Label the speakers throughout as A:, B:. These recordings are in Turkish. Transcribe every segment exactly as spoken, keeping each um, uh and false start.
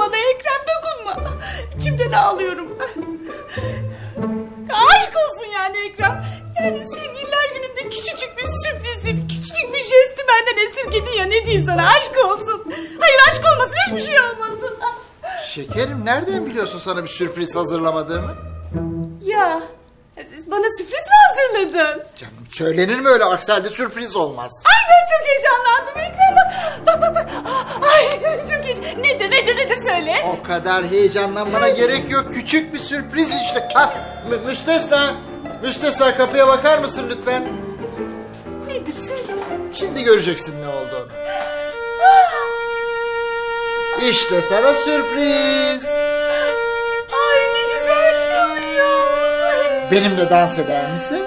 A: bana Ekrem, dokunma. İçimden ağlıyorum ben. Aşk olsun yani Ekrem. Yani sevgililer günümde küçücük bir sürprizi, küçücük bir jesti benden esirgedin ya, ne diyeyim sana, aşk olsun. Hayır, aşk olmasın, hiçbir şey olmasın.
B: Şekerim, nereden biliyorsun sana bir sürpriz hazırlamadığımı?
A: Ya bana sürpriz mi hazırladın?
B: Canım, söylenir mi öyle, aksi halde sürpriz olmaz.
A: Ay ben çok heyecanlandım Ekrem. Bak bak bak. Ay çok heyecan. Nedir nedir nedir söyle.
B: O kadar heyecanlanmana gerek yok, küçük bir sürpriz işte. Ha, Mü Müstesna, Müstesna kapıya bakar mısın lütfen?
A: Nedir söyle.
B: Şimdi göreceksin ne olduğunu. İşte sana sürpriz.
A: Ay ne güzel çalıyor.
B: Benimle dans eder misin?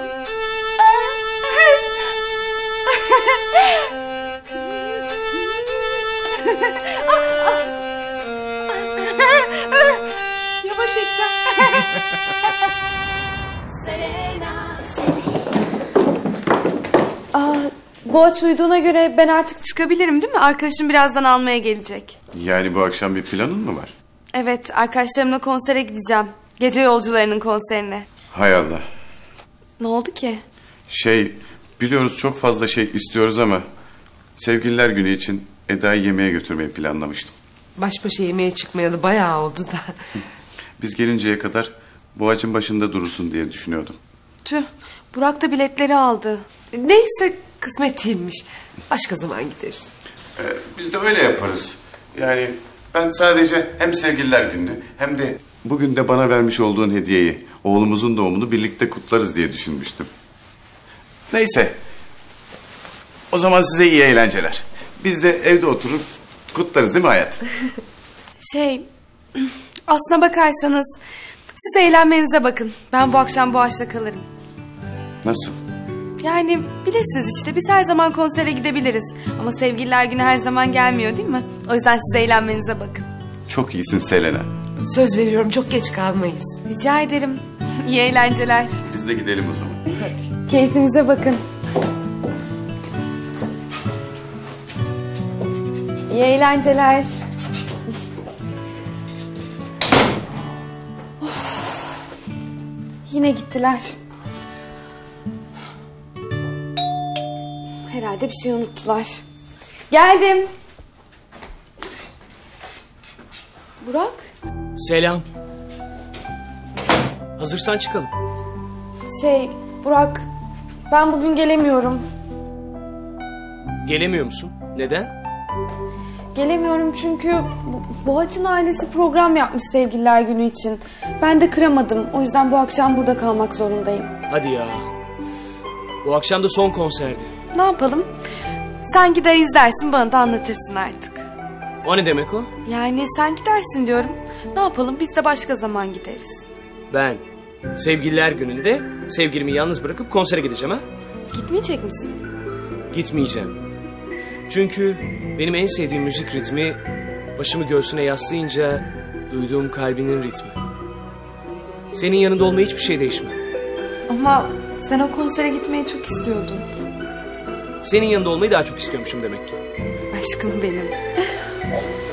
A: Yavaş Ekrem.
C: Aa, Boğaç uyuduğuna göre ben artık çıkabilirim değil mi? Arkadaşım birazdan almaya gelecek.
D: Yani bu akşam bir planın mı var?
C: Evet, arkadaşlarımla konsere gideceğim. Gece yolcularının konserine.
D: Hay Allah.
C: Ne oldu ki?
D: Şey, biliyoruz çok fazla şey istiyoruz ama... Sevgililer günü için Eda'yı yemeğe götürmeyi planlamıştım.
E: Baş başa yemeğe çıkmayalı bayağı oldu da.
D: Biz gelinceye kadar Boğaç'ın başında durursun diye düşünüyordum.
C: Tüh, Burak da biletleri aldı.
E: Neyse, kısmet değilmiş. Başka zaman gideriz.
D: Ee, biz de öyle yaparız. Yani ben sadece hem sevgililer gününü hem de bugün de bana vermiş olduğun hediyeyi, oğlumuzun doğumunu birlikte kutlarız diye düşünmüştüm. Neyse. O zaman size iyi eğlenceler. Biz de evde oturup kutlarız değil mi hayatım?
C: Şey, aslına bakarsanız siz eğlenmenize bakın. Ben bu akşam Boğaç'ta kalırım.
D: Nasıl?
C: Yani bilirsiniz işte, biz her zaman konsere gidebiliriz. Ama sevgililer günü her zaman gelmiyor değil mi? O yüzden siz eğlenmenize bakın.
D: Çok iyisin Selena.
E: Söz veriyorum, çok geç kalmayız.
C: Rica ederim. İyi eğlenceler.
D: Biz de gidelim o zaman.
C: Keyfinize bakın. İyi eğlenceler. Of. Yine gittiler. Herhalde bir şey unuttular. Geldim. Burak?
F: Selam. Hazırsan çıkalım.
C: Şey, Burak, ben bugün gelemiyorum.
F: Gelemiyor musun? Neden?
C: Gelemiyorum çünkü Bo- Boğaç'ın ailesi program yapmış sevgililer günü için. Ben de kıramadım. O yüzden bu akşam burada kalmak zorundayım.
F: Hadi ya. Bu akşam da son konserdi.
C: Ne yapalım? Sen gider izlersin, bana da anlatırsın artık.
F: O ne demek o?
C: Yani sen gidersin diyorum. Ne yapalım, biz de başka zaman gideriz.
F: Ben sevgililer gününde sevgilimi yalnız bırakıp konsere gideceğim ha?
C: Gitmeyecek misin?
F: Gitmeyeceğim. Çünkü benim en sevdiğim müzik ritmi başımı göğsüne yaslayınca duyduğum kalbinin ritmi. Senin yanında olmayı hiçbir şey değişmez.
C: Ama sen o konsere gitmeyi çok istiyordun.
F: Senin yanında olmayı daha çok istiyormuşum demek ki.
C: Aşkım benim.